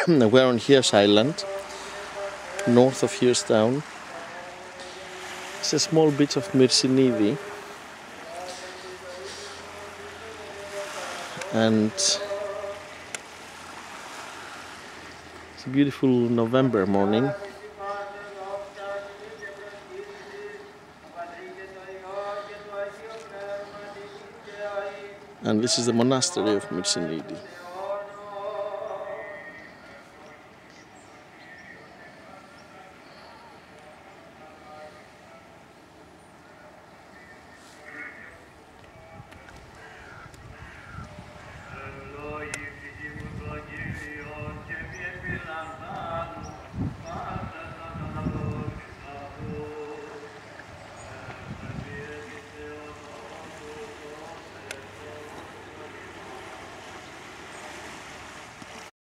We're on Chios Island, north of Chios town. It's a small beach of Myrsinidi, and it's a beautiful November morning. And this is the monastery of Myrsinidi.